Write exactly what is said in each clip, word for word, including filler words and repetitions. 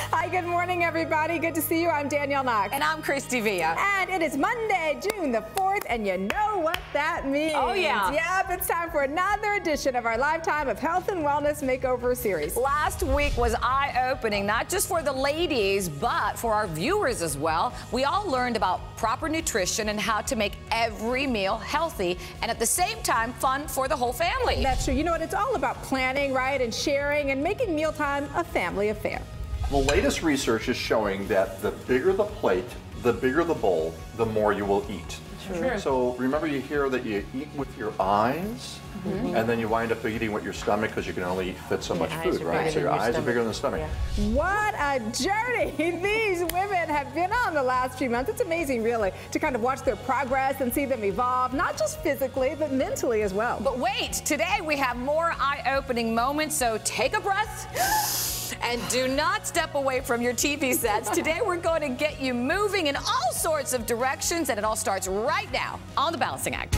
Hi, good morning, everybody. Good to see you. I'm Danielle Knox. And I'm Christy Villa. And it is Monday, June the fourth, and you know what that means. Oh, yeah. Yep, it's time for another edition of our Lifetime of Health and Wellness Makeover series. Last week was eye-opening, not just for the ladies, but for our viewers as well. We all learned about proper nutrition and how to make every meal healthy and at the same time fun for the whole family. That's true. You know what? It's all about planning, right, and sharing and making mealtime a family affair. The latest research is showing that the bigger the plate, the bigger the bowl, the more you will eat. True. So remember, you hear that you eat with your eyes, mm-hmm. and then you wind up eating with your stomach because you can only fit so your much food, right? So your, your eyes stomach. are bigger than the stomach. Yeah. What a journey these women have been on the last few months. It's amazing, really, to kind of watch their progress and see them evolve, not just physically, but mentally as well. But wait, today we have more eye-opening moments, so take a breath. And do not step away from your T V sets. Today we're going to get you moving in all sorts of directions, and it all starts right now on The Balancing Act.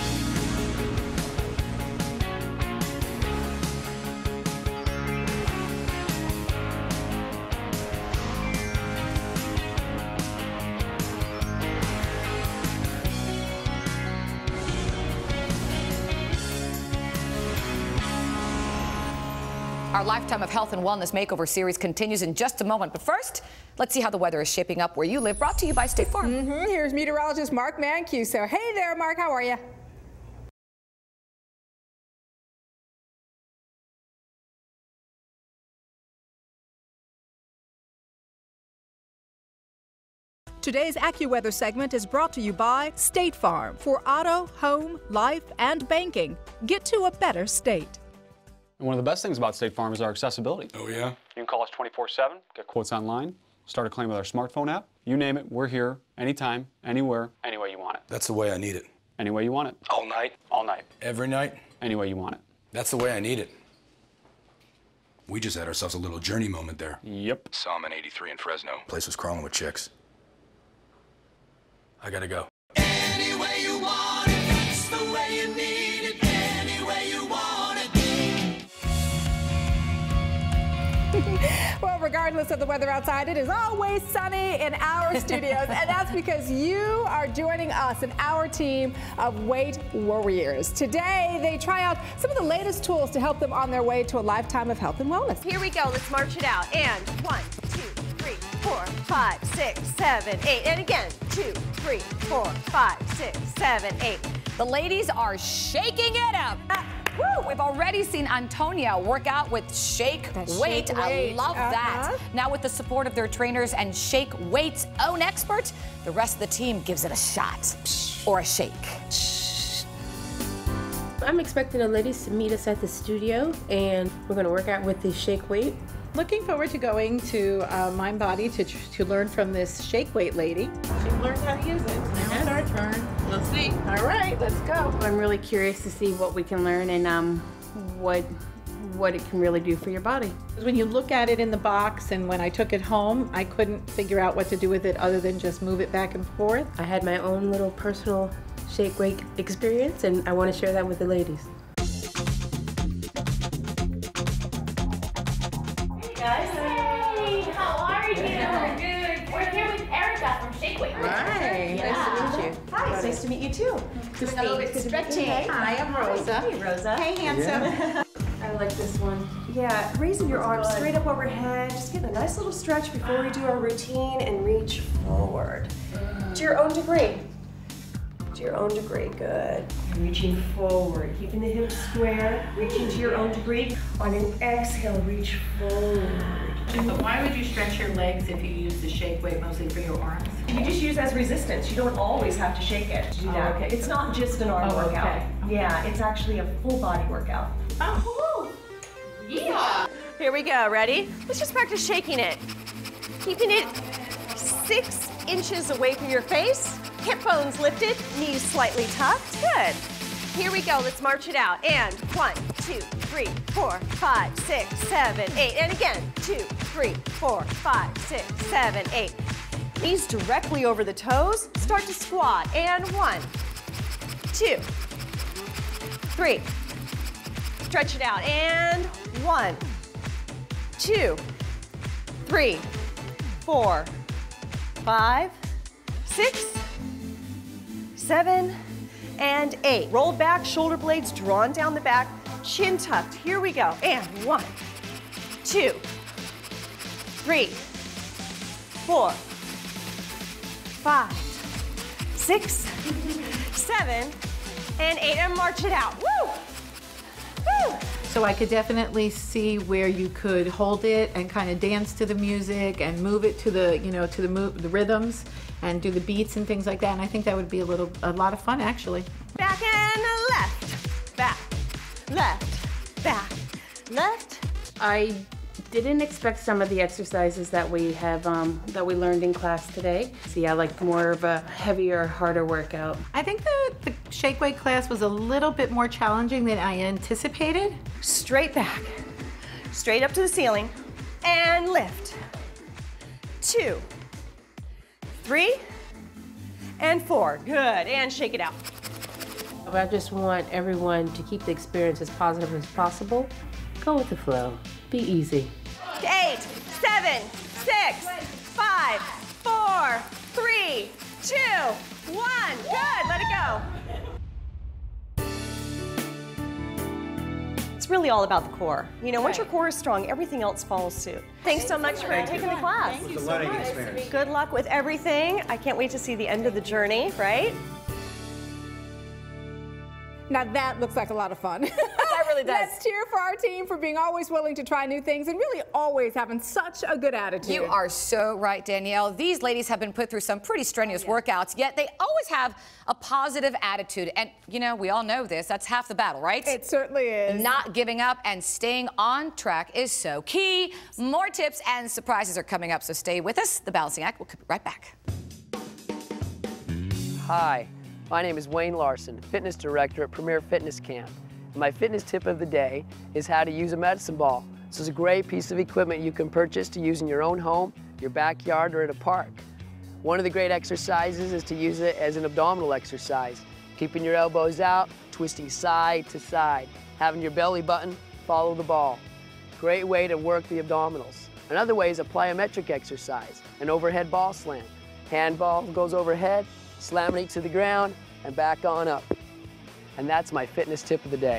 Our Lifetime of Health and Wellness Makeover series continues in just a moment. But first, let's see how the weather is shaping up where you live. Brought to you by State Farm. Mm-hmm. Here's meteorologist Mark Mancuso. Hey there, Mark. How are you? Today's AccuWeather segment is brought to you by State Farm. For auto, home, life, and banking, get to a better state. And one of the best things about State Farm is our accessibility. Oh, yeah? You can call us twenty-four seven, get quotes online, start a claim with our smartphone app. You name it, we're here, anytime, anywhere, any way you want it. That's the way I need it. Any way you want it. All night? All night. Every night? Any way you want it. That's the way I need it. We just had ourselves a little journey moment there. Yep. Saw him in eighty-three in Fresno. Place was crawling with chicks. I gotta go. Any way you want it, that's the way you need it. Any way you want it. Well, regardless of the weather outside, it is always sunny in our studios, and that's because you are joining us in our team of weight warriors. Today, they try out some of the latest tools to help them on their way to a lifetime of health and wellness. Here we go. Let's march it out. And one, two, three, four, five, six, seven, eight. And again, two, three, four, five, six, seven, eight. The ladies are shaking it up. Uh, woo, we've already seen Antonia work out with Shake That Weight. Shake I Weight. love Uh-huh. that. Now with the support of their trainers and Shake Weight's own experts, the rest of the team gives it a shot or a shake. I'm expecting the ladies to meet us at the studio, and we're going to work out with the Shake Weight. Looking forward to going to uh, MindBody to, to learn from this Shake Weight lady. She learned how to use it. Now it's our turn. Let's see. All right, let's go. I'm really curious to see what we can learn and um, what what it can really do for your body. When you look at it in the box, and when I took it home, I couldn't figure out what to do with it other than just move it back and forth. I had my own little personal Shake Weight experience, and I want to share that with the ladies. Guys. Hey, how are you? Yeah. Good. We're here with Erica from Shake Weight. Hi, yeah. nice to meet you. Hi, nice to meet you too. Doing a little bit of stretching. Hi, I'm Rosa. Hey, Rosa. Hey, handsome. Yeah. I like this one. Yeah, raising your arms straight up overhead. Just get a nice little stretch before we do our routine and reach forward. To your own degree. To your own degree, good. Reaching forward, keeping the hips square, reaching to your own degree. On an exhale, reach forward. But why would you stretch your legs if you use the Shake Weight mostly for your arms? You just use as resistance. You don't always have to shake it to do Oh, that. okay. It's not just an arm Oh, workout. okay. Okay. Yeah, it's actually a full body workout. Oh, yeah. Here we go. Ready? Let's just practice shaking it. Keeping it six inches away from your face. Hip bones lifted, knees slightly tucked. Good. Here we go. Let's march it out. And one, two, three, four, five, six, seven, eight. And again, two, three, four, five, six, seven, eight. Knees directly over the toes. Start to squat. And one, two, three. Stretch it out. And one, two, three, four, five, six, seven, and eight. Roll back, shoulder blades drawn down the back, chin tucked. Here we go. And one, two, three, four, five, six, seven, and eight. And march it out. Woo! Woo! So I could definitely see where you could hold it and kind of dance to the music and move it to the, you know, to the move, the rhythms and do the beats and things like that. And I think that would be a little, a lot of fun actually. Back and left, back, left, back, left. I didn't expect some of the exercises that we have, um, that we learned in class today. See, I like more of a heavier, harder workout. I think the, the shake weight class was a little bit more challenging than I anticipated. Straight back, straight up to the ceiling, and lift. Two, three, and four. Good, and shake it out. I just want everyone to keep the experience as positive as possible. Go with the flow. Be easy. Eight, seven, six, five, four, three, two, one. Good, let it go. It's really all about the core. You know, once your core is strong, everything else follows suit. Thanks so much for taking the class. It was a learning experience. Good luck with everything. I can't wait to see the end of the journey, right? Now that looks like a lot of fun. That really does. Let's cheer for our team for being always willing to try new things and really always having such a good attitude. You are so right, Danielle. These ladies have been put through some pretty strenuous oh, yeah. workouts, yet they always have a positive attitude. And, you know, we all know this. That's half the battle, right? It certainly is. Not giving up and staying on track is so key. More tips and surprises are coming up, so stay with us. The Balancing Act will be right back. Hi. My name is Wayne Larson, Fitness Director at Premier Fitness Camp. And my fitness tip of the day is how to use a medicine ball. This is a great piece of equipment you can purchase to use in your own home, your backyard, or at a park. One of the great exercises is to use it as an abdominal exercise, keeping your elbows out, twisting side to side, having your belly button follow the ball. Great way to work the abdominals. Another way is a plyometric exercise, an overhead ball slam. Hand ball goes overhead, slamming it to the ground, and back on up. And that's my fitness tip of the day.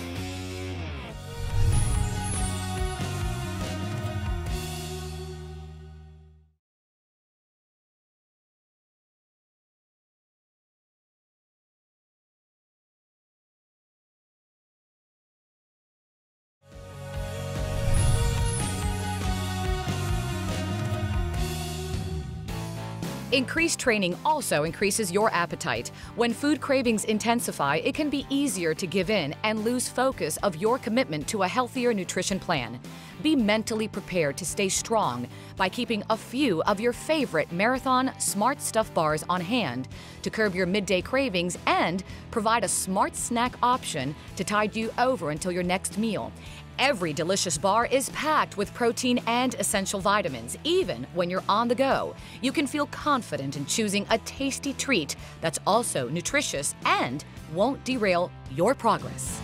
Increased training also increases your appetite. When food cravings intensify, it can be easier to give in and lose focus of your commitment to a healthier nutrition plan. Be mentally prepared to stay strong by keeping a few of your favorite Marathon Smart Stuff bars on hand to curb your midday cravings and provide a smart snack option to tide you over until your next meal. Every delicious bar is packed with protein and essential vitamins, even when you're on the go. You can feel confident in choosing a tasty treat that's also nutritious and won't derail your progress.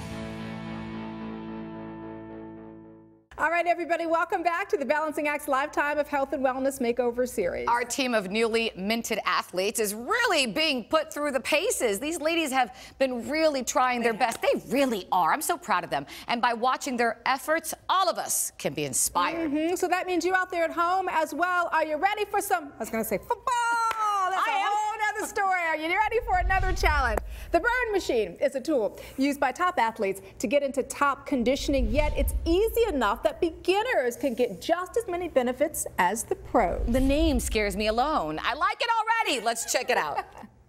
All right, everybody, welcome back to the Balancing Act's Lifetime of Health and Wellness Makeover Series. Our team of newly minted athletes is really being put through the paces. These ladies have been really trying their best. They really are. I'm so proud of them. And by watching their efforts, all of us can be inspired. Mm-hmm. So that means you out there at home as well. Are you ready for some, I was going to say football? That's I a whole other story. Are you ready for another challenge? The Burn Machine is a tool used by top athletes to get into top conditioning, yet it's easy enough that beginners can get just as many benefits as the pros. The name scares me alone. I like it already. Let's check it out.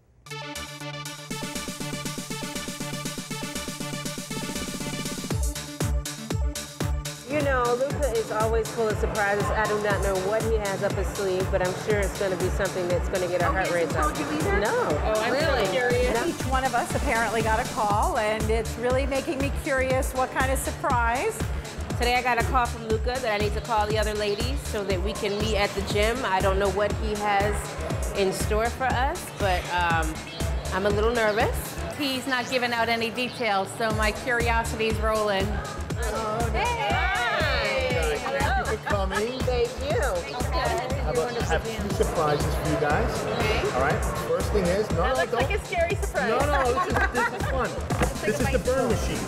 You know, Luca is always full of surprises. I do not know what he has up his sleeve, but I'm sure it's going to be something that's going to get our heart rate up. No. Oh, I'm really curious. No. Each one of us apparently got a call, and it's really making me curious what kind of surprise. Today I got a call from Luca that I need to call the other ladies so that we can meet at the gym. I don't know what he has in store for us, but um, I'm a little nervous. He's not giving out any details, so my curiosity's rolling. Oh, hey! Thank you for coming. Thank you. How about have two surprises for you guys. Okay. All right. First thing is, no, That no, looks don't. like a scary surprise. No, no, this is, this is fun. This is the burn machine.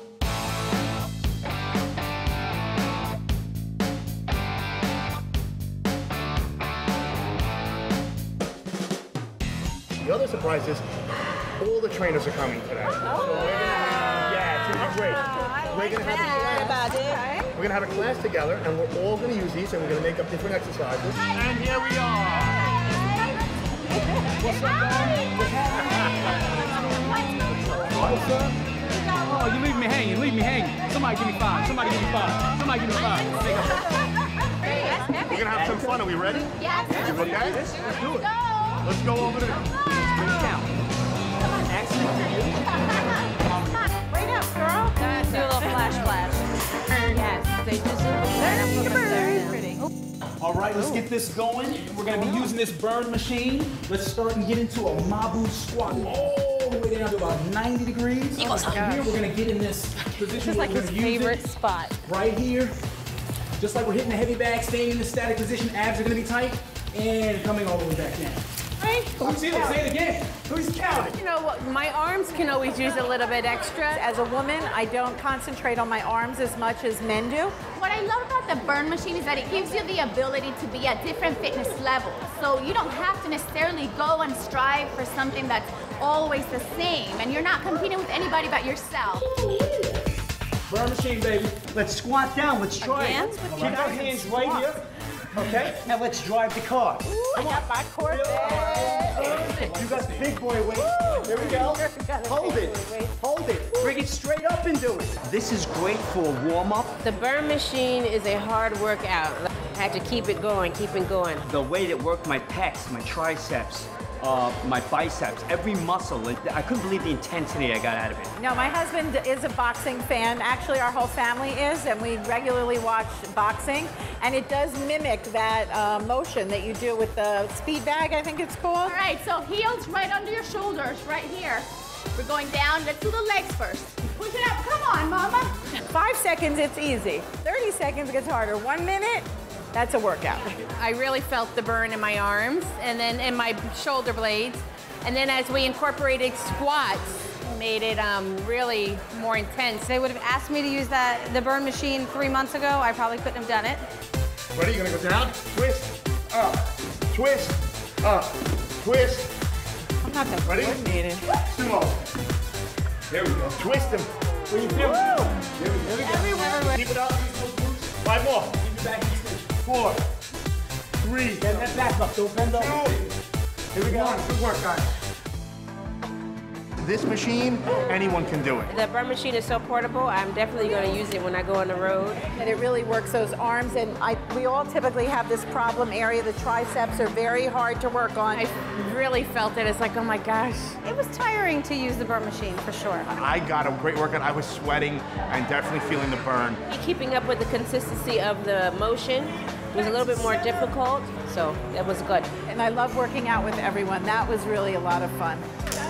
The other surprise is all the trainers are coming today. Oh, so we're gonna have, yeah, it's gonna be great. We're gonna have a class. We're gonna have a class together, and we're all gonna use these, and we're gonna make up different exercises. And here we are. What's up, guys? What's up? Oh, you leave me hanging, leave me hanging. Somebody give me five, somebody give me five, somebody give me five. We're gonna have some fun. Are we ready? Yes. You okay? Let's do it. Let's go over there. Excellent for you. Wait up, girl. Do a little flash flash. Yes, they just very pretty. All right, let's get this going. We're gonna be using this burn machine. Let's start and get into a Mabu squat all the way down to about ninety degrees. Eagles. From here, we're gonna get in this position. This is like where his we're gonna use favorite it spot. right here. Just like we're hitting the heavy bag, staying in this static position, abs are gonna be tight, and coming all the way back down. Right? Who's say it? Say it again. Who's counting? You know what? My arms can always use a little bit extra. As a woman, I don't concentrate on my arms as much as men do. What I love about the burn machine is that it gives you the ability to be at different fitness levels. So you don't have to necessarily go and strive for something that's always the same, and you're not competing with anybody but yourself. Burn machine, baby. Let's squat down. Let's try Again? it. With Keep our hands right here. Okay? Now let's drive the car. Ooh, I got my core You got the big boy weight. There we go. Hold it. Hold it. Bring it straight up and do it. This is great for a warm-up. The burn machine is a hard workout. I had to keep it going, keep it going. The way that worked my pecs, my triceps, uh, my biceps, every muscle. It, I couldn't believe the intensity I got out of it. No, my husband is a boxing fan. Actually, our whole family is, and we regularly watch boxing. And it does mimic that uh, motion that you do with the speed bag, I think it's called. All right, so heels right under your shoulders, right here. We're going down. Let's do the legs first. Push it up. Come on, mama. Five seconds, it's easy. thirty seconds, it gets harder. One minute, that's a workout. I really felt the burn in my arms and then in my shoulder blades. And then as we incorporated squats, made it um, really more intense. They would have asked me to use that the burn machine three months ago. I probably couldn't have done it. Ready? You're gonna go down, twist, up, twist, up, twist. I'm not that Ready? coordinated. Sumo. There we go. Twist them. What do you feel? There we go. There we go. Everywhere. Keep it up. Five more. Four. Three. Get that back up. Don't bend over. Two. Here we go. Good work, guys. This machine, anyone can do it. The burn machine is so portable, I'm definitely going to use it when I go on the road. And it really works those arms, and I, we all typically have this problem area. The triceps are very hard to work on. I really felt it. It's like, oh my gosh. It was tiring to use the burn machine, for sure. I got a great workout. I was sweating and definitely feeling the burn. Keeping up with the consistency of the motion was a little bit more difficult, so that was good. And I love working out with everyone. That was really a lot of fun.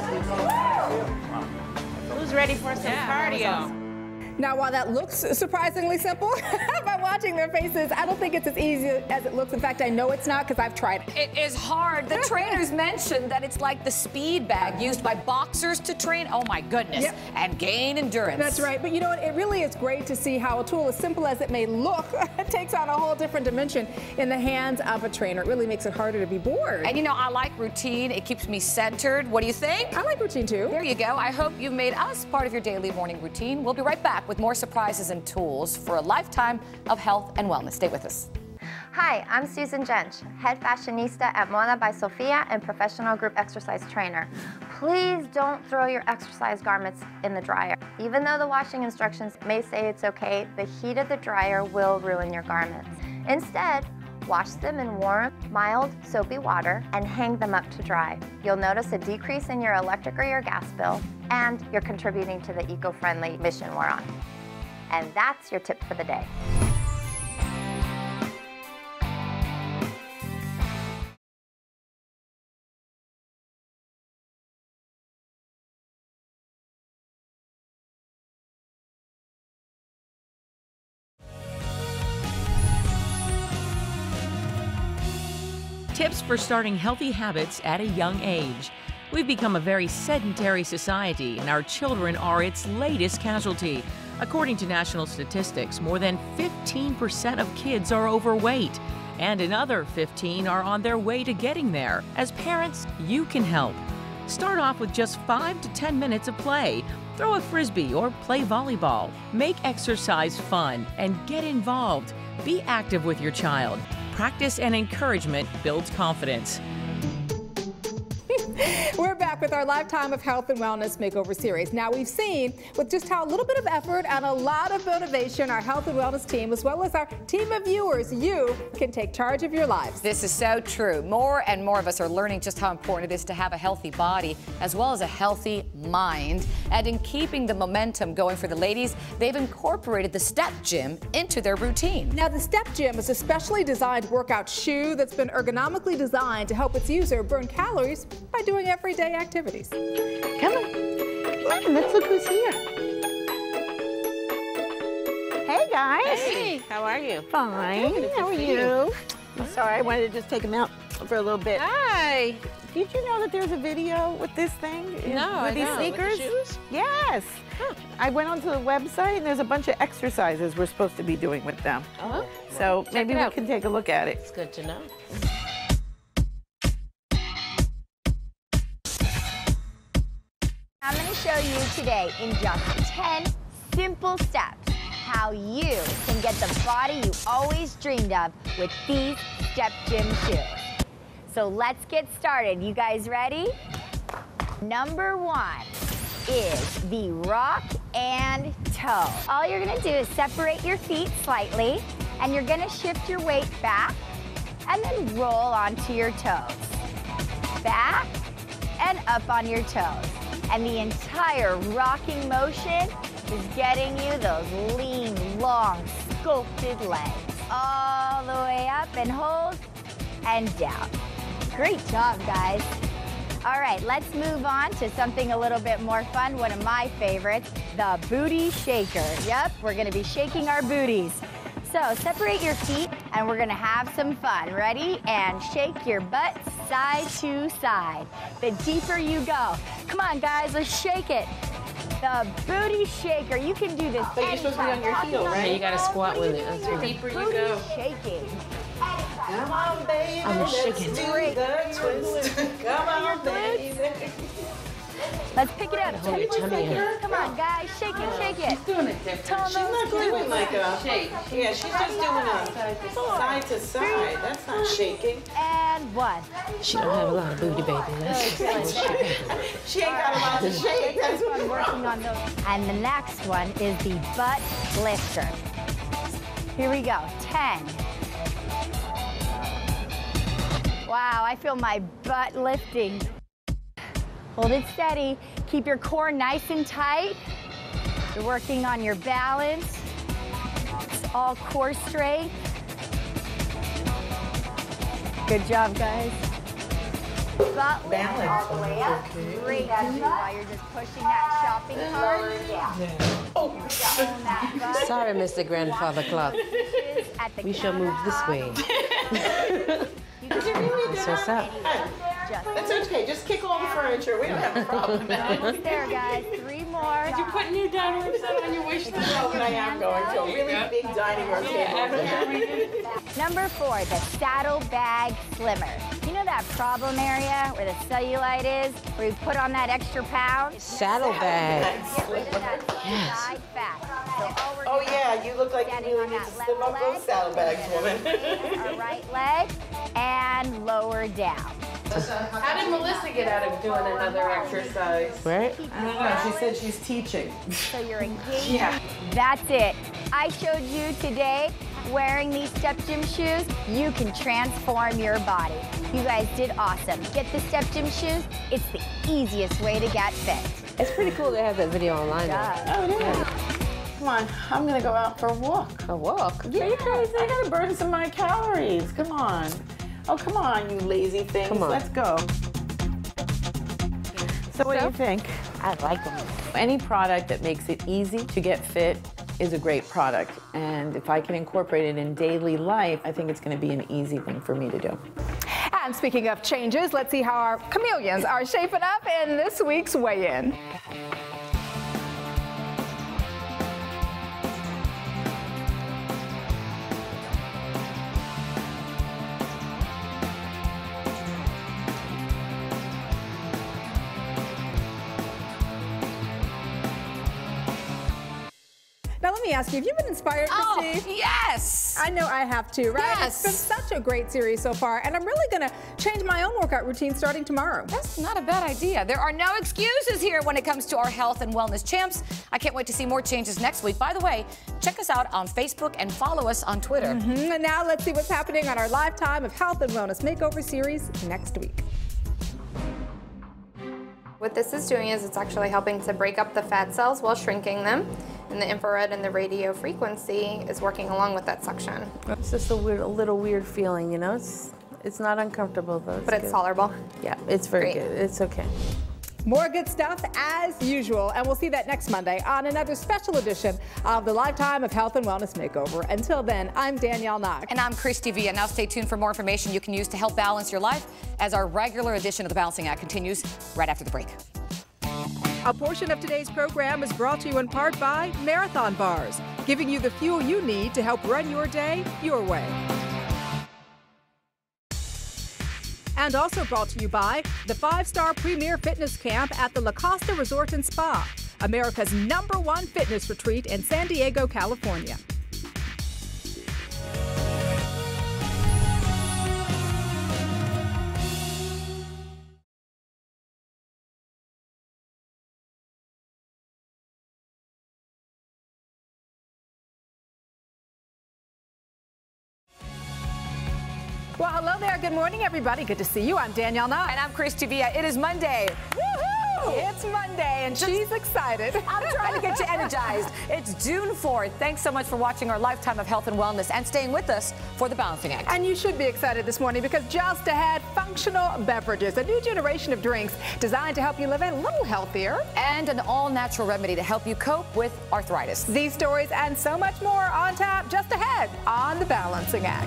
Who's ready for some cardio? Now, while that looks surprisingly simple, by watching their faces, I don't think it's as easy as it looks. In fact, I know it's not because I've tried it. It is hard. The trainers mentioned that it's like the speed bag used by boxers to train. Oh my goodness. Yep. And gain endurance. That's right. But you know what? It really is great to see how a tool, as simple as it may look, takes on a whole different dimension in the hands of a trainer. It really makes it harder to be bored. And you know, I like routine. It keeps me centered. What do you think? I like routine too. There you go. I hope you've made us part of your daily morning routine. We'll be right back with more surprises and tools for a lifetime of health and wellness. Stay with us. Hi, I'm Susan Jench, head fashionista at Moda by Sofia and professional group exercise trainer. Please don't throw your exercise garments in the dryer. Even though the washing instructions may say it's okay, the heat of the dryer will ruin your garments. Instead, wash them in warm, mild, soapy water and hang them up to dry. You'll notice a decrease in your electric or your gas bill, and you're contributing to the eco-friendly mission we're on. And that's your tip for the day. Tips for starting healthy habits at a young age. We've become a very sedentary society, and our children are its latest casualty. According to national statistics, more than fifteen percent of kids are overweight, and another fifteen are on their way to getting there. As parents, you can help. Start off with just five to ten minutes of play. Throw a frisbee or play volleyball. Make exercise fun and get involved. Be active with your child. Practice and encouragement builds confidence. We're back with our Lifetime of Health and Wellness Makeover series. Now, we've seen with just how a little bit of effort and a lot of motivation our health and wellness team, as well as our team of viewers, you can take charge of your lives. This is so true. More and more of us are learning just how important it is to have a healthy body as well as a healthy mind. And in keeping the momentum going for the ladies, they've incorporated the Step Gym into their routine. Now, the Step Gym is a specially designed workout shoe that's been ergonomically designed to help its user burn calories by doing everyday activities. Come on. Come on, let's look who's here. Hey, guys. Hey, how are you? Fine. Good, How are good. you? I'm sorry, I wanted to just take him out for a little bit. Hi. Did you know that there's a video with this thing? No, With I these don't. sneakers? With the shoes? Yes. I went onto the website and there's a bunch of exercises we're supposed to be doing with them. Oh. So Check maybe it we out. can take a look at it. It's good to know. I'm going to show you today in just ten simple steps how you can get the body you always dreamed of with these Step Gym shoes. So let's get started. You guys ready? Number one is the rock and toe. All you're going to do is separate your feet slightly, and you're going to shift your weight back and then roll onto your toes. Back and up on your toes. And the entire rocking motion is getting you those lean, long, sculpted legs. All the way up and hold and down. Great job, guys. All right, let's move on to something a little bit more fun, one of my favorites, the booty shaker. Yep, we're gonna be shaking our booties. So separate your feet and we're gonna have some fun. Ready? And shake your butt side to side. The deeper you go. Come on, guys, let's shake it. The booty shaker. You can do this. But you're supposed to be on your heel, right? Yeah, you gotta squat with it. That's The right. deeper you go. Shaking. Come on, baby. I'm shaking. Let's do the twist. Come on, baby. Let's pick it up. Hold your tummy in. Come on, guys, shake it, shake it. She's doing it different. Tell She's them not those doing glutes. like a shake. Yeah, she's just doing a side to side. That's not shaking. And one. She don't have a lot of booty, baby. Let's let's shake. She ain't got a lot to shake. That's what I'm working on those. And the next one is the butt lifter. Here we go. ten. Wow, I feel my butt lifting. Hold it steady. Keep your core nice and tight. You're working on your balance. It's all core straight. Good job, guys. Butt lift all the way up. Great to do while you're just pushing that shopping cart. Yeah. Oh. Sorry, Mister Grandfather Clock. We shall move this way. That's what's up. That's okay. Just kick all the furniture. We don't have a problem. Almost there, guys. Three more. Did you put new dining room set on your wish list? No, but I am going to a really big dining room table. Number four, the saddle bag slimmer. You know that problem area where the cellulite is, where you put on that extra pound? Saddle bag. Get rid of that side fat. So all we're Oh doing yeah, you look like you Standing really on need that to slim up left those saddlebags, woman. raise our right leg and lower down. How did Melissa get out of doing another exercise? Right? I don't know. She said she's teaching. So you're engaging. Yeah. That's it. I showed you today, wearing these Step Gym shoes, you can transform your body. You guys did awesome. Get the Step Gym shoes. It's the easiest way to get fit. It's pretty cool to have that video online. Yeah. Though. yeah. Come on, I'm gonna go out for a walk. A walk? Yeah, you crazy? I gotta burn some of my calories. Come on. Oh, come on, you lazy things. Come on. Let's go. So what do you think? I like them. Any product that makes it easy to get fit is a great product. And if I can incorporate it in daily life, I think it's gonna be an easy thing for me to do. And speaking of changes, let's see how our chameleons are shaping up in this week's weigh-in. Now let me ask you, have you been inspired, Oh, Christy? yes! I know I have too, right? Yes. It's been such a great series so far, and I'm really gonna change my own workout routine starting tomorrow. That's not a bad idea. There are no excuses here when it comes to our health and wellness champs. I can't wait to see more changes next week. By the way, check us out on Facebook and follow us on Twitter. Mm-hmm. And now let's see what's happening on our Lifetime of Health and Wellness Makeover series next week. What this is doing is it's actually helping to break up the fat cells while shrinking them. And the infrared and the radio frequency is working along with that suction. It's just a weird, a little weird feeling, you know? It's it's not uncomfortable though. But it's good. tolerable. Yeah, it's very Great. good. It's okay. More good stuff as usual, and we'll see that next Monday on another special edition of the Lifetime of Health and Wellness Makeover. Until then, I'm Danielle Knock. And I'm Christy Villa. Now stay tuned for more information you can use to help balance your life as our regular edition of the Balancing Act continues right after the break. A portion of today's program is brought to you in part by Marathon Bars, giving you the fuel you need to help run your day your way. And also brought to you by the five-star Premier Fitness Camp at the La Costa Resort and Spa, America's number one fitness retreat in San Diego, California. Well, hello there. Good morning, everybody. Good to see you. I'm Danielle Knock. And I'm Christy Villa. It is Monday. Woohoo! It's Monday, and Just- she's excited. I'm trying to get you energized. It's June fourth. Thanks so much for watching our Lifetime of Health and Wellness and staying with us for the Balancing Act. And you should be excited this morning because just ahead, functional beverages, a new generation of drinks designed to help you live a little healthier. And an all-natural remedy to help you cope with arthritis. These stories and so much more on tap just ahead on the Balancing Act.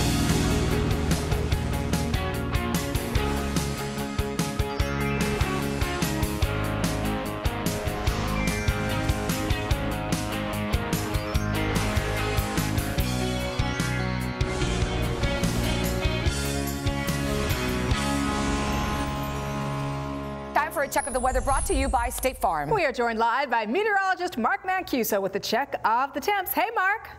Time for a check of the weather brought to you by State Farm. We are joined live by meteorologist Mark Mancuso with the check of the temps. Hey, Mark.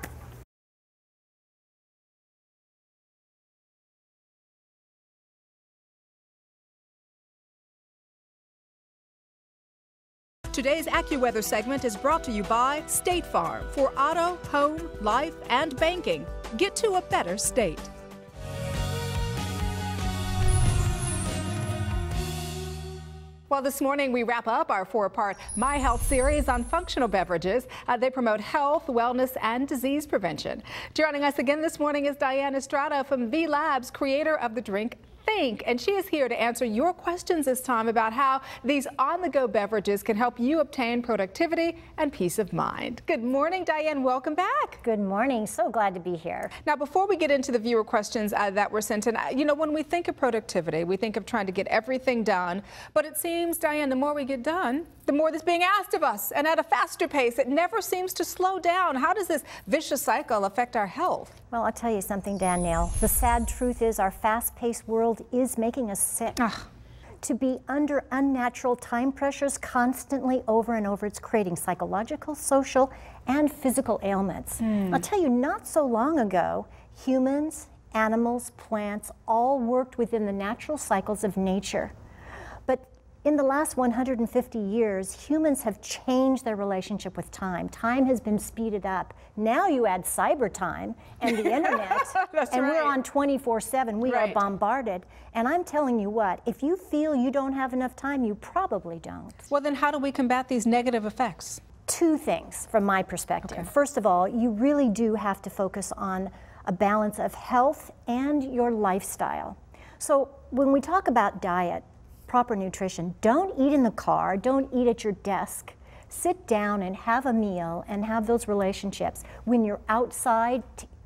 Today's AccuWeather segment is brought to you by State Farm. For auto, home, life, and banking, get to a better state. Well, this morning we wrap up our four-part My Health series on functional beverages. Uh, they promote health, wellness, and disease prevention. Joining us again this morning is Diane Estrada from V Labs, creator of the drink Think, and she is here to answer your questions this time about how these on-the-go beverages can help you obtain productivity and peace of mind. Good morning, Diane. Welcome back. Good morning. So glad to be here. Now, before we get into the viewer questions uh, that were sent in, uh, you know, when we think of productivity, we think of trying to get everything done. But it seems, Diane, the more we get done, the more that's being asked of us, and at a faster pace. It never seems to slow down. How does this vicious cycle affect our health? Well, I'll tell you something, Danielle. The sad truth is our fast-paced world is making us sick. Ugh. To be under unnatural time pressures constantly over and over, it's creating psychological, social, and physical ailments. Mm. I'll tell you, not so long ago, humans, animals, plants all worked within the natural cycles of nature. But in the last one hundred fifty years, humans have changed their relationship with time. Time has been speeded up. Now you add cyber time and the internet, That's and right. we're on twenty-four seven. We Right. are bombarded. And I'm telling you what, if you feel you don't have enough time, you probably don't. Well, then how do we combat these negative effects? Two things from my perspective. First of all, you really do have to focus on a balance of health and your lifestyle. So when we talk about diet, proper nutrition, don't eat in the car, don't eat at your desk. Sit down and have a meal and have those relationships. When you're outside, t-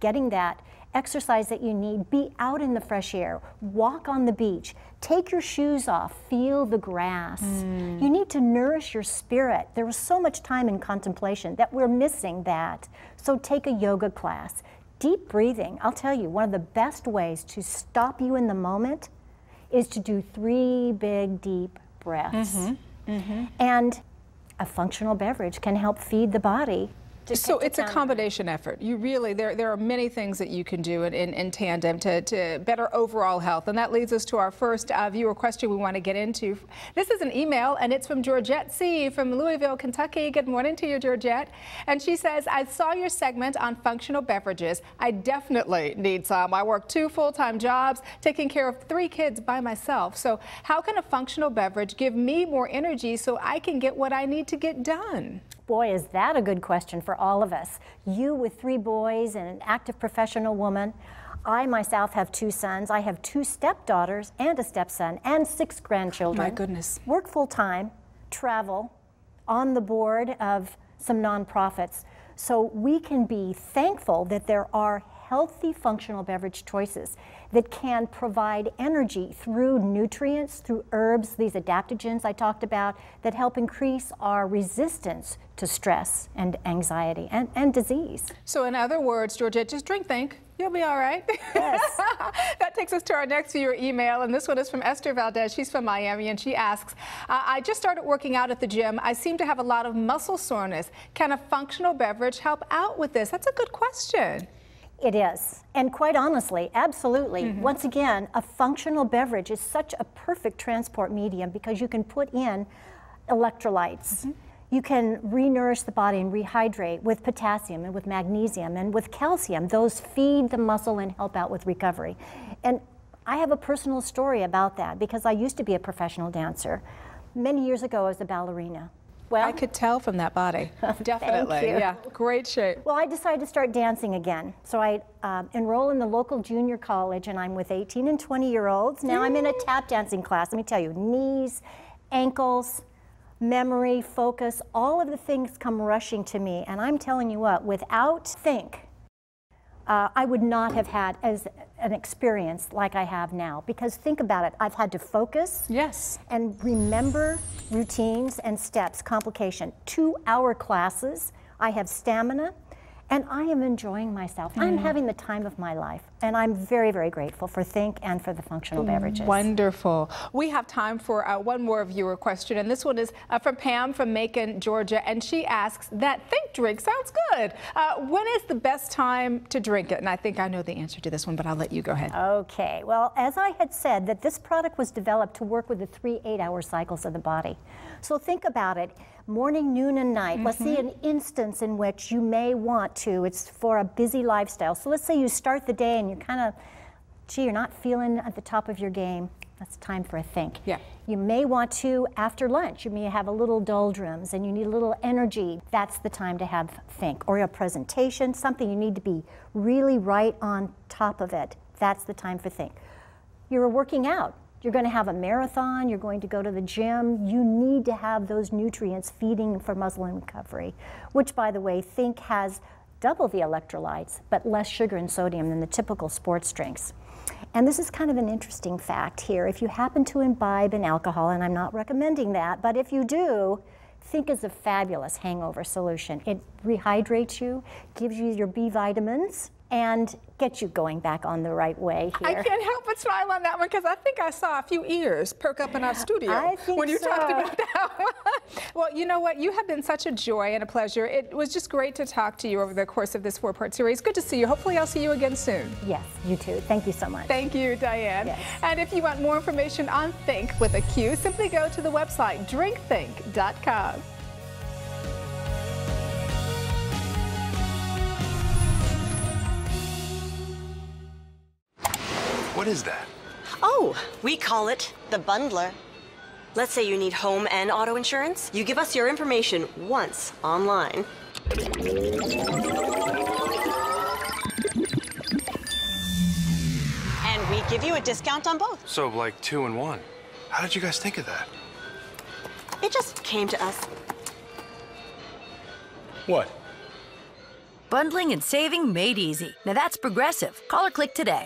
getting that exercise that you need. Be out in the fresh air, walk on the beach, take your shoes off, feel the grass. Mm. You need to nourish your spirit. There was so much time in contemplation that we're missing that. So take a yoga class. Deep breathing, I'll tell you, one of the best ways to stop you in the moment is to do three big, deep breaths. Mm-hmm. Mm-hmm. And a functional beverage can help feed the body. So it's a combination effort. You really, there, there are many things that you can do in, in, in tandem to, to better overall health. And that leads us to our first uh, viewer question we want to get into. This is an email, and it's from Georgette C. from Louisville, Kentucky. Good morning to you, Georgette. And she says, I saw your segment on functional beverages. I definitely need some. I work two full-time jobs, taking care of three kids by myself. So how can a functional beverage give me more energy so I can get what I need to get done? Boy, is that a good question for all of us. You with three boys and an active professional woman. I myself have two sons. I have two stepdaughters and a stepson and six grandchildren. My goodness. Work full time, travel, on the board of some nonprofits. So we can be thankful that there are healthy functional beverage choices that can provide energy through nutrients, through herbs, these adaptogens I talked about, that help increase our resistance to stress and anxiety and, and disease. So in other words, Georgette, just drink think. You'll be all right. Yes. That takes us to our next viewer email, and this one is from Esther Valdez. She's from Miami, and she asks, uh, I just started working out at the gym. I seem to have a lot of muscle soreness. Can a functional beverage help out with this? That's a good question. It is. And quite honestly, absolutely. Mm-hmm. Once again, a functional beverage is such a perfect transport medium because you can put in electrolytes. Mm-hmm. You can re-nourish the body and rehydrate with potassium and with magnesium and with calcium. Those feed the muscle and help out with recovery. And I have a personal story about that because I used to be a professional dancer. Many years ago, I was a ballerina. Well, I could tell from that body. Definitely. Thank you. Yeah, great shape. Well, I decided to start dancing again. So I um, enroll in the local junior college, and I'm with eighteen and twenty year olds. Now I'm in a tap dancing class. Let me tell you, knees, ankles, memory, focus, all of the things come rushing to me. And I'm telling you what, without think, uh, I would not have had as an experience like I have now. Because think about it, I've had to focus. Yes. And remember routines and steps, complication. Two hour classes, I have stamina, and I am enjoying myself. Mm. I'm having the time of my life, and I'm very, very grateful for Think and for the functional beverages. Wonderful. We have time for uh, one more viewer question, and this one is uh, from Pam from Macon, Georgia, and she asks, that Think drink sounds good. Uh, when is the best time to drink it? And I think I know the answer to this one, but I'll let you go ahead. Okay, well, as I had said, that this product was developed to work with the three eight-hour cycles of the body. So think about it. Morning, noon, and night. Mm-hmm. Let's see an instance in which you may want to. It's for a busy lifestyle. So let's say you start the day and you're kind of, gee, you're not feeling at the top of your game. That's time for a Think. Yeah. You may want to after lunch. You may have a little doldrums and you need a little energy. That's the time to have Think. Or a presentation, something you need to be really right on top of it. That's the time for Think. You're working out. You're going to have a marathon, you're going to go to the gym, you need to have those nutrients feeding for muscle and recovery, which, by the way, Think has double the electrolytes, but less sugar and sodium than the typical sports drinks. And this is kind of an interesting fact here. If you happen to imbibe in alcohol, and I'm not recommending that, but if you do, Think is a fabulous hangover solution. It rehydrates you, gives you your B vitamins, and get you going back on the right way here. I can't help but smile on that one because I think I saw a few ears perk up in our studio I think when you so. talked about that one. Well, you know what? You have been such a joy and a pleasure. It was just great to talk to you over the course of this four-part series. Good to see you. Hopefully I'll see you again soon. Yes, you too. Thank you so much. Thank you, Diane. Yes. And if you want more information on Think with a Q, simply go to the website drink think dot com. What is that? Oh, we call it the bundler. Let's say you need home and auto insurance. You give us your information once online. And we give you a discount on both. So, like two in one. How did you guys think of that? It just came to us. What? Bundling and saving made easy. Now that's Progressive. Call or click today.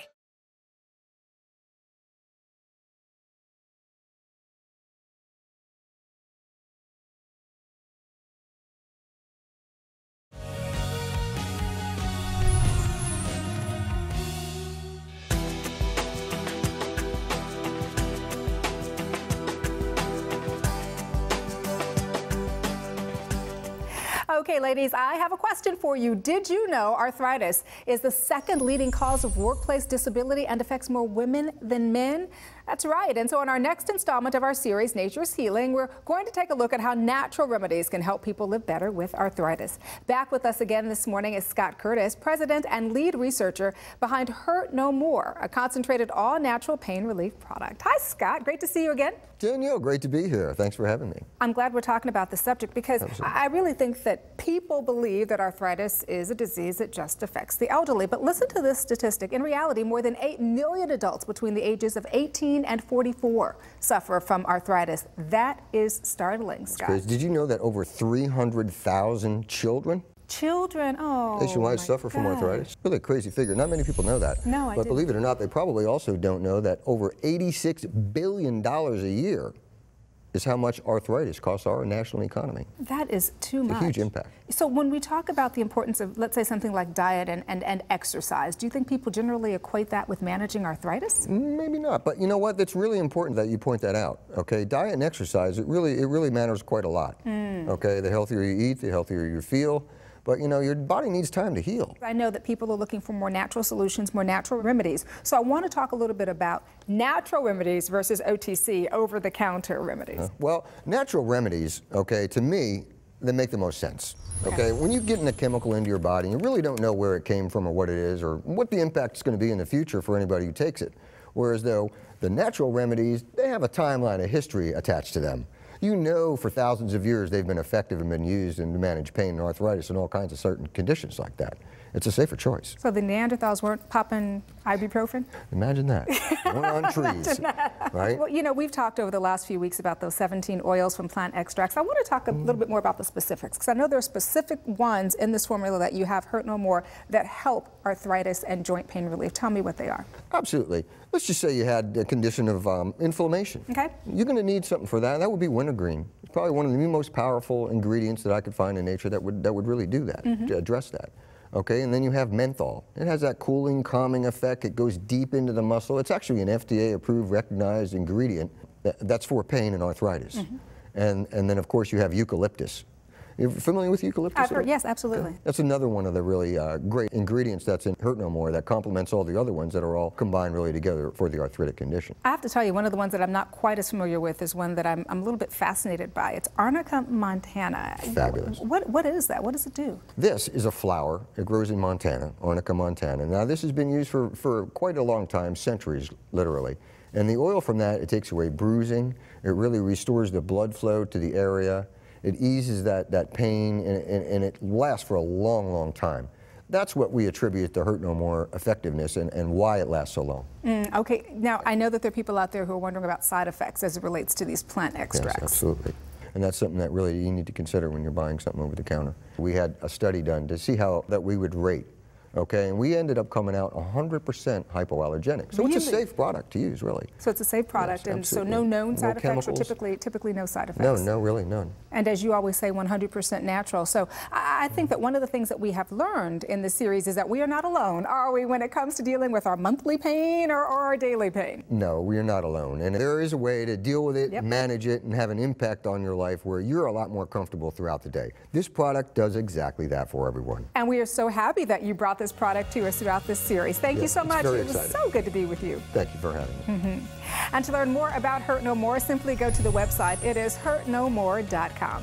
Okay, ladies, I have a question for you. Did you know arthritis is the second leading cause of workplace disability and affects more women than men? That's right. And so in our next installment of our series, Nature's Healing, we're going to take a look at how natural remedies can help people live better with arthritis. Back with us again this morning is Scott Curtis, president and lead researcher behind Hurt No More, a concentrated all-natural pain relief product. Hi, Scott. Great to see you again. Danielle, great to be here. Thanks for having me. I'm glad we're talking about the subject because Absolutely. I really think that people believe that arthritis is a disease that just affects the elderly. But listen to this statistic. In reality, more than eight million adults between the ages of eighteen and forty-four suffer from arthritis. That is startling, Scott. Crazy. Did you know that over three hundred thousand children Children, oh, nationwide suffer from arthritis? Really a crazy figure. Not many people know that. No, I But didn't. believe it or not, they probably also don't know that over eighty-six billion dollars a year is how much arthritis costs our national economy. That is too It's much. a huge impact. So when we talk about the importance of, let's say, something like diet and, and, and exercise, do you think people generally equate that with managing arthritis? Maybe not, but you know what? That's really important that you point that out. Okay, diet and exercise, it really, it really matters quite a lot. Mm. Okay, the healthier you eat, the healthier you feel. But you know, your body needs time to heal. I know that people are looking for more natural solutions, more natural remedies. So I want to talk a little bit about natural remedies versus O T C, over-the-counter remedies. Uh, well, natural remedies, okay, to me, they make the most sense. Okay, when you get in a chemical into your body, you really don't know where it came from or what it is or what the impact is going to be in the future for anybody who takes it. Whereas though the natural remedies, they have a timeline, a history attached to them. You know for thousands of years they've been effective and been used in to manage pain and arthritis and all kinds of certain conditions like that. It's a safer choice. So the Neanderthals weren't popping ibuprofen? Imagine that. One on trees, right? Well, you know, we've talked over the last few weeks about those seventeen oils from plant extracts. I want to talk a little bit more about the specifics, because I know there are specific ones in this formula that you have, Hurt No More, that help arthritis and joint pain relief. Tell me what they are. Absolutely. Let's just say you had a condition of um, inflammation. Okay. You're going to need something for that. That would be wintergreen. It's probably one of the most powerful ingredients that I could find in nature that would, that would really do that, Mm-hmm. to address that. Okay, and then you have menthol. It has that cooling, calming effect. It goes deep into the muscle. It's actually an F D A-approved, recognized ingredient that, that's for pain and arthritis. Mm-hmm. And, and then, of course, you have eucalyptus. You're familiar with eucalyptus? I've heard, yes, absolutely. That's another one of the really uh, great ingredients that's in Hurt No More that complements all the other ones that are all combined really together for the arthritic condition. I have to tell you, one of the ones that I'm not quite as familiar with is one that I'm, I'm a little bit fascinated by. It's Arnica montana. Fabulous. What, what is that? What does it do? This is a flower. It grows in Montana, Arnica montana. Now, this has been used for, for quite a long time, centuries, literally. And the oil from that, it takes away bruising. It really restores the blood flow to the area. It eases that, that pain, and, and, and it lasts for a long, long time. That's what we attribute the Hurt No More effectiveness and, and why it lasts so long. Mm, okay, now I know that there are people out there who are wondering about side effects as it relates to these plant extracts. Yes, absolutely. And that's something that really you need to consider when you're buying something over the counter. We had a study done to see how that we would rate. Okay, and we ended up coming out one hundred percent hypoallergenic. So Really? it's a safe product to use, really. So it's a safe product, Yes, and so absolutely. no known No side effects, or chemicals. typically, typically no side effects. No, no, really none. And as you always say, one hundred percent natural. So I I think that one of the things that we have learned in this series is that we are not alone, are we, when it comes to dealing with our monthly pain or, or our daily pain? No, we are not alone. And there is a way to deal with it, Yep. manage it, and have an impact on your life where you're a lot more comfortable throughout the day. This product does exactly that for everyone. And we are so happy that you brought this product to us throughout this series. Thank you Yes, so it's much. very It was exciting. so good to be with you. Thank you for having me. Mhm. And to learn more about Hurt No More, simply go to the website. It is hurt no more dot com.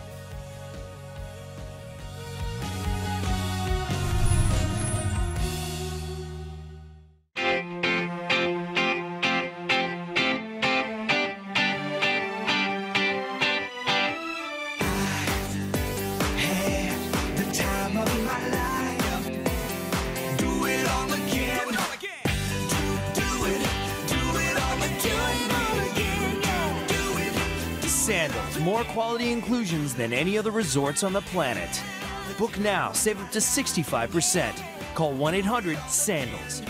The time of my life. Do it all again. Do, do it. Do it all again. Do it. Sandals, more quality inclusions than any other resorts on the planet. Book now, save up to sixty-five percent. Call one eight hundred sandals.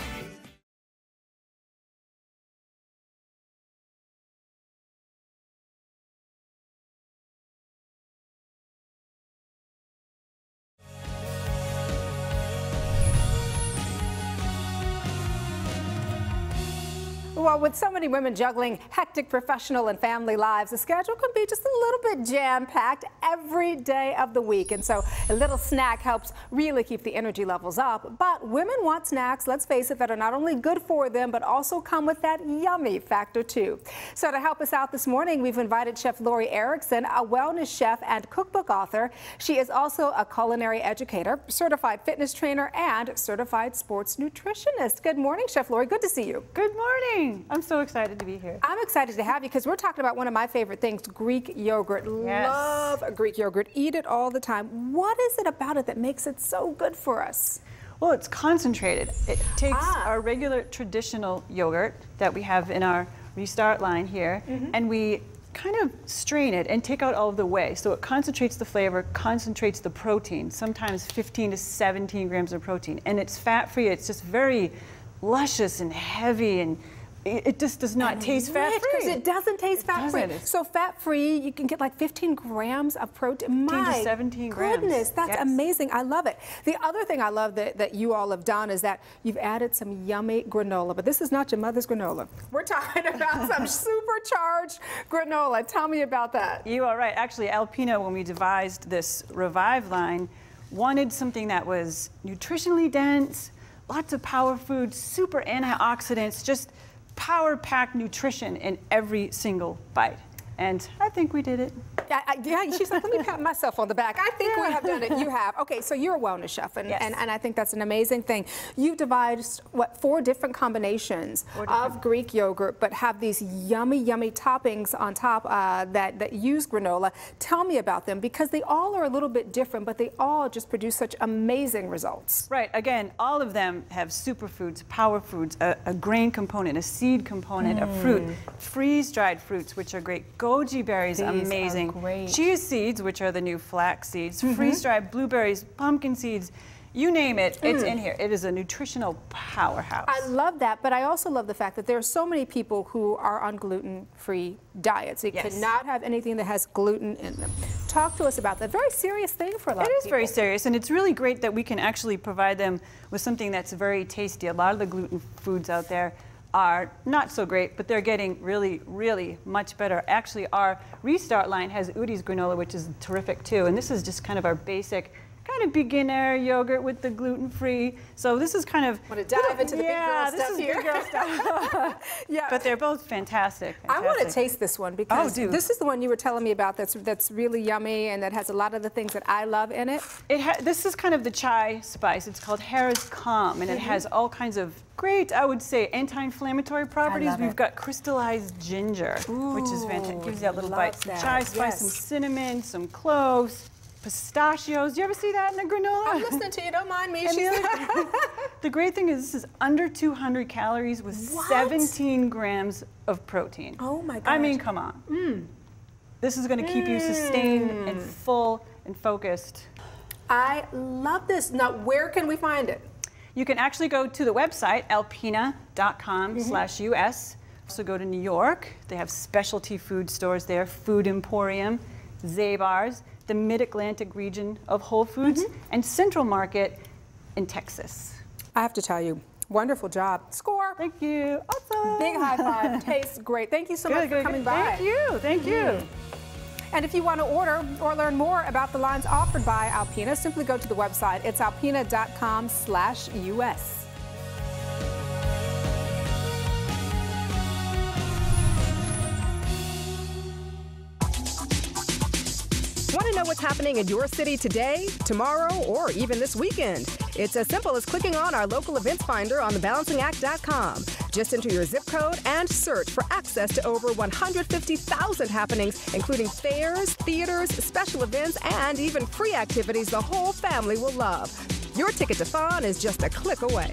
Well, with so many women juggling hectic professional and family lives, the schedule can be just a little bit jam-packed every day of the week. And so a little snack helps really keep the energy levels up. But women want snacks, let's face it, that are not only good for them, but also come with that yummy factor too. So to help us out this morning, we've invited Chef Lori Erickson, a wellness chef and cookbook author. She is also a culinary educator, certified fitness trainer, and certified sports nutritionist. Good morning, Chef Lori. Good to see you. Good morning. I'm so excited to be here. I'm excited to have you because we're talking about one of my favorite things, Greek yogurt. Yes. Love Greek yogurt. Eat it all the time. What is it about it that makes it so good for us? Well, it's concentrated. It takes Ah. our regular traditional yogurt that we have in our Restart line here, Mhm. and we kind of strain it and take out all of the whey. So it concentrates the flavor, concentrates the protein, sometimes fifteen to seventeen grams of protein. And it's fat-free. It's just very luscious and heavy, and it it just does not And taste rich, fat-free. because it doesn't taste fat-free. doesn't. So fat-free, you can get like fifteen grams of protein. fifteen to My seventeen grams. goodness, that's Yes. amazing. I love it. The other thing I love that, that you all have done is that you've added some yummy granola, but this is not your mother's granola. We're talking about some supercharged granola. Tell me about that. You are right. Actually, Alpina, when we devised this Revive line, wanted something that was nutritionally dense, lots of power foods, super antioxidants, just power-packed nutrition in every single bite. And I think we did it. I, I, yeah, she's like, let me pat myself on the back. I think we have done it. You have. Okay, so you're a wellness chef, and, Yes. and, and I think that's an amazing thing. You've devised, what, four different combinations Four different. of Greek yogurt, but have these yummy, yummy toppings on top uh, that, that use granola. Tell me about them, because they all are a little bit different, but they all just produce such amazing results. Right. Again, all of them have superfoods, power foods, a, a grain component, a seed component, a fruit, freeze-dried fruits, which are great. Goji berries, These are amazing. great. Chia seeds, which are the new flax seeds. Freeze-dried blueberries, pumpkin seeds. You name it, it's Mm. in here. It is a nutritional powerhouse. I love that, but I also love the fact that there are so many people who are on gluten-free diets. They Yes. cannot have anything that has gluten in them. Talk to us about that. Very serious thing for a lot It of is people. very serious, and it's really great that we can actually provide them with something that's very tasty. A lot of the gluten foods out there are not so great, but they're getting really, really much better. Actually, our Restart line has Udi's granola, which is terrific too, and this is just kind of our basic kind of beginner yogurt with the gluten-free. So this is kind of Want to dive into the yeah, big girl this stuff is here? big girl stuff. Yeah. But they're both fantastic. I want to fantastic. taste this one because Oh, do. this is the one you were telling me about that's that's really yummy and that has a lot of the things that I love in it. It ha this is kind of the chai spice. It's called Harris Calm, and it Mhm. has all kinds of great, I would say, anti-inflammatory properties. love We've it. got crystallized ginger, which is fantastic. Gives you that little love bite. Some that. chai spice, some Yes. cinnamon, some cloves, pistachios. Do you ever see that in the granola? I'm listening to you. Don't mind me. And the, She's- other- the great thing is this is under two hundred calories with What? seventeen grams of protein. Oh my I mean, gosh. come on. Mm. This is going to keep you sustained and full and focused. I love this. Now, where can we find it? You can actually go to the website, alpina dot com slash U S. Also go to New York. They have specialty food stores there, Food Emporium, Zabar's, the Mid-Atlantic region of Whole Foods, and Central Market in Texas. I have to tell you, wonderful job. Score. Thank you. Awesome. Big high five. Tastes great. Thank you so Good, much for good, coming good. by. Thank you. Thank you. Mhm. And if you want to order or learn more about the lines offered by Alpina, simply go to the website. It's alpina dot com slash U S. Want to know what's happening in your city today, tomorrow, or even this weekend? It's as simple as clicking on our local events finder on the balancing act dot com. Just enter your zip code and search for access to over one hundred fifty thousand happenings, including fairs, theaters, special events, and even free activities the whole family will love. Your ticket to fun is just a click away.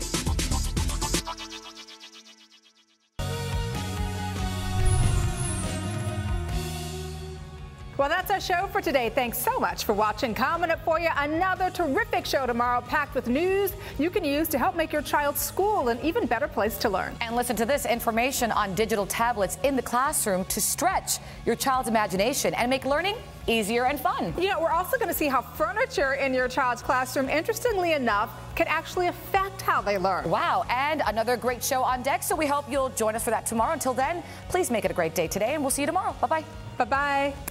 Well, that's our show for today. Thanks so much for watching. Coming up for you, another terrific show tomorrow packed with news you can use to help make your child's school an even better place to learn. And listen to this information on digital tablets in the classroom to stretch your child's imagination and make learning easier and fun. You know, we're also going to see how furniture in your child's classroom, interestingly enough, can actually affect how they learn. Wow, and another great show on deck, so we hope you'll join us for that tomorrow. Until then, please make it a great day today, and we'll see you tomorrow. Bye-bye. Bye-bye.